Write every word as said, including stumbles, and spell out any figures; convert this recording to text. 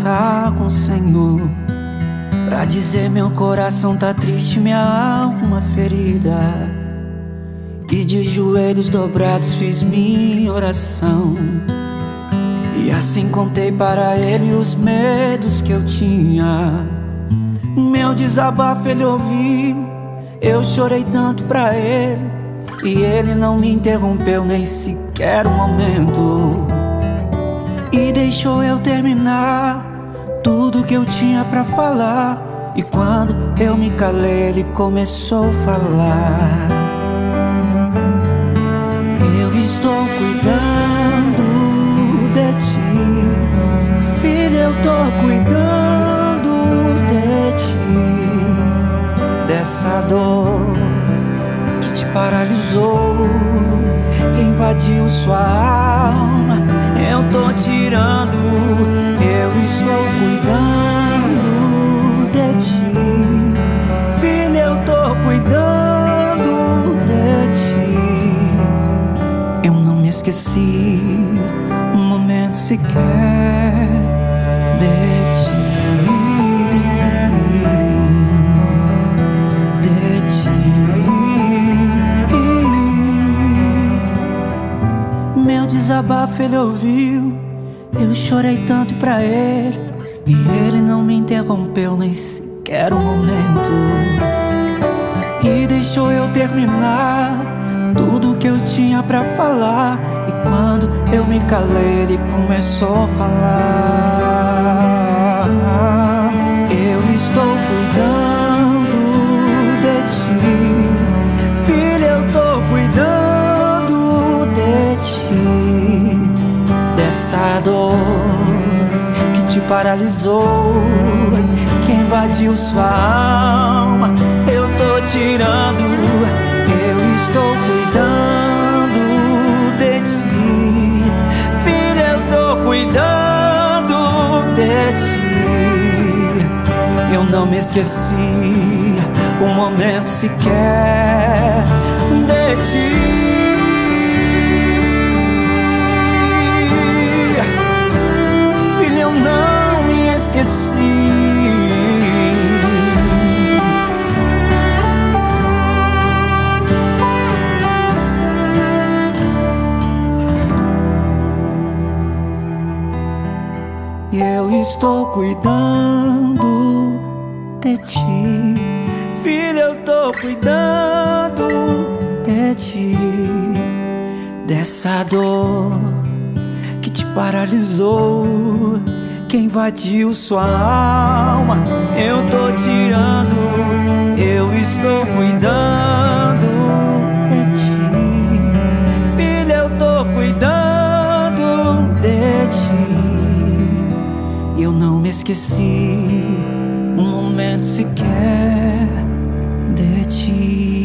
conversar com o Senhor, pra dizer meu coração tá triste, minha alma ferida. E de joelhos dobrados fiz minha oração, e assim contei para ele os medos que eu tinha. Meu desabafo ele ouviu, eu chorei tanto pra ele, e ele não me interrompeu nem sequer um momento, e deixou eu terminar tudo que eu tinha pra falar. E quando eu me calei, ele começou a falar: eu estou cuidando de ti, filha, eu tô cuidando de ti. Dessa dor que te paralisou, que invadiu sua alma, eu tô tirando. Eu estou cuidando de ti, filha, eu tô cuidando de ti. Eu não me esqueci um momento sequer de ti, de ti. Meu desabafo ele ouviu, eu chorei tanto pra ele, e ele não me interrompeu nem sequer um momento, e deixou eu terminar tudo que eu tinha pra falar. E quando eu me calei, ele começou a falar: eu estou cuidando de ti, filha, eu tô cuidando de ti. Dessa dor que te paralisou, que invadiu sua alma, eu tô tirando. Eu estou cuidando de ti, filha, eu tô cuidando de ti. Eu não me esqueci um momento sequer de ti. Não me esqueci. E eu estou cuidando de ti, filha, eu tô cuidando de ti. Dessa dor que te paralisou, que invadiu sua alma, eu tô tirando. Eu estou cuidando de ti, filha, eu tô cuidando de ti. Eu não me esqueci um momento sequer de ti.